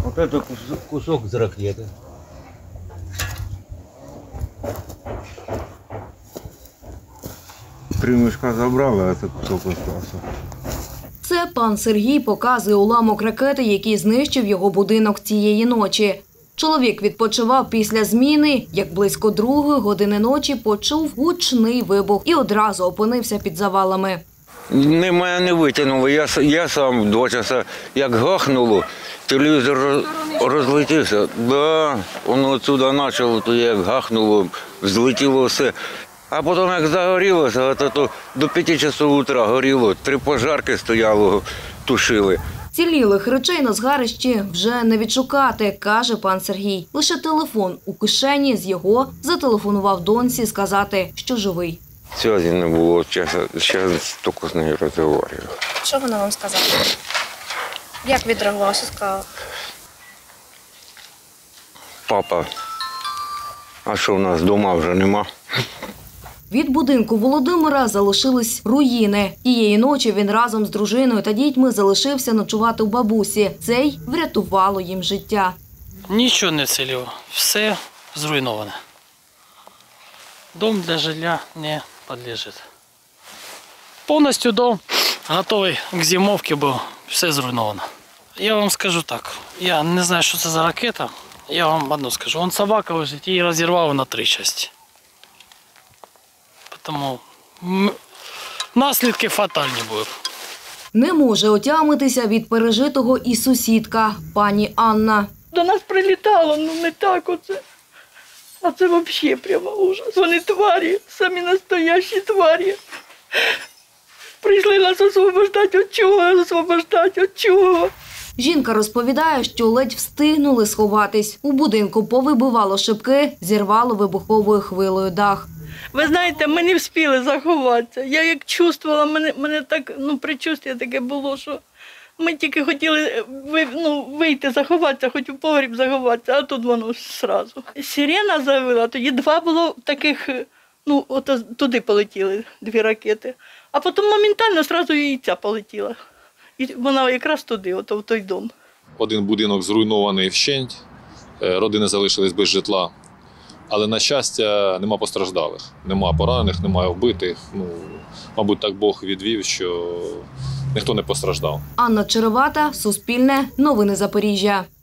Вот это кусок с ракеты. Три мішка забрали, а це кусок залишився. Це пан Сергій показує уламок ракети, який знищив його будинок цієї ночі. Чоловік відпочивав після зміни, як близько 2-ї години ночі почув гучний вибух і одразу опинився під завалами. Мене не витягнуло. Я сам 2 часа, як гахнуло, телевізор розлетівся. Да, воно отсюди почало, то як гахнуло, злетіло все. А потім, як загорілося, то до 5 часов утра горіло, 3 пожарки стояло, тушили. Цілілих речей на згарищі вже не відшукати, каже пан Сергій. Лише телефон у кишені з його зателефонував доньці сказати, що живий. Зв'язку не було, зараз тільки з нею розмовляю. Що вона вам сказала? Як відреагувала, що сказала? Папа, а що в нас вдома вже нема? Від будинку Володимира залишились руїни. Тієї ночі він разом з дружиною та дітьми залишився ночувати у бабусі. Це й врятувало їм життя. Нічого не вціліло, все зруйноване. Дом для жилья не підлежить. Повністю дом готовий к зимовці, бо все зруйновано. Я вам скажу так, я не знаю, що це за ракета, я вам одно скажу. Вон собака лежить, її розірвало на 3 частини. Тому наслідки фатальні будуть. Не може отямитися від пережитого і сусідка, пані Анна. До нас прилітало, ну не так оце. А це взагалі прямо ужас. Вони тварі, самі настоящі тварі. Прийшли нас освобождати від чого, освобождати від чого. Жінка розповідає, що ледь встигнули сховатись. У будинку повибивало шибки, зірвало вибуховою хвилею дах. Ви знаєте, ми не встигли заховатися. Я як чувствувала, мене так, предчуття таке було, що ми тільки хотіли вийти, заховатися, хоч у погріб заховатися, а тут воно одразу. Сирена завила, тоді 2 було таких, туди полетіли 2 ракети. А потім моментально одразу і ця полетіла. І вона якраз туди, в той дом. Один будинок зруйнований вщент, родини залишились без житла. Але, на щастя, нема постраждалих, нема поранених, немає вбитих. Мабуть, так Бог відвів, що ніхто не постраждав. Анна Черевата, Суспільне, Новини Запоріжжя.